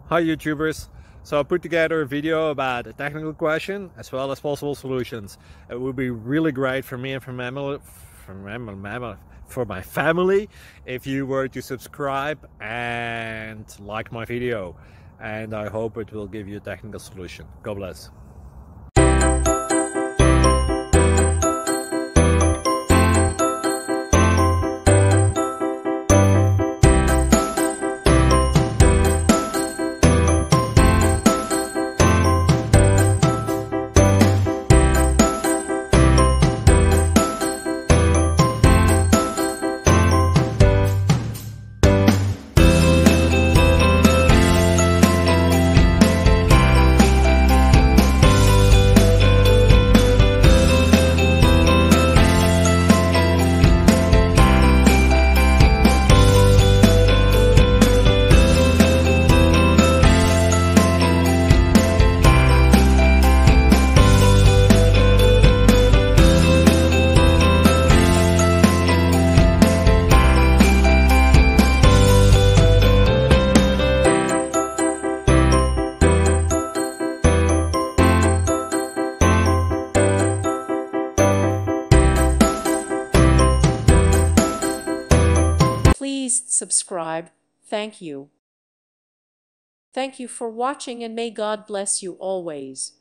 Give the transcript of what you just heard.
Hi YouTubers. So I put together a video about a technical question as well as possible solutions. It would be really great for me and for my family if you were to subscribe and like my video, and I hope it will give you a technical solution. God bless. Please subscribe. Thank you. Thank you for watching, and may God bless you always.